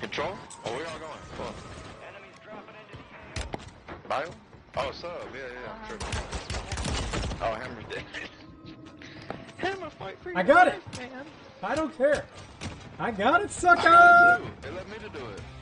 Control? Oh, where y'all going? Fuck. Enemies dropping into the Bio? Oh, sub. Yeah. Sure. Oh, Hammer's dead. Hammer fight for you. I got it. Man. I don't care. I got it, sucker. I got it too. They let me to do it.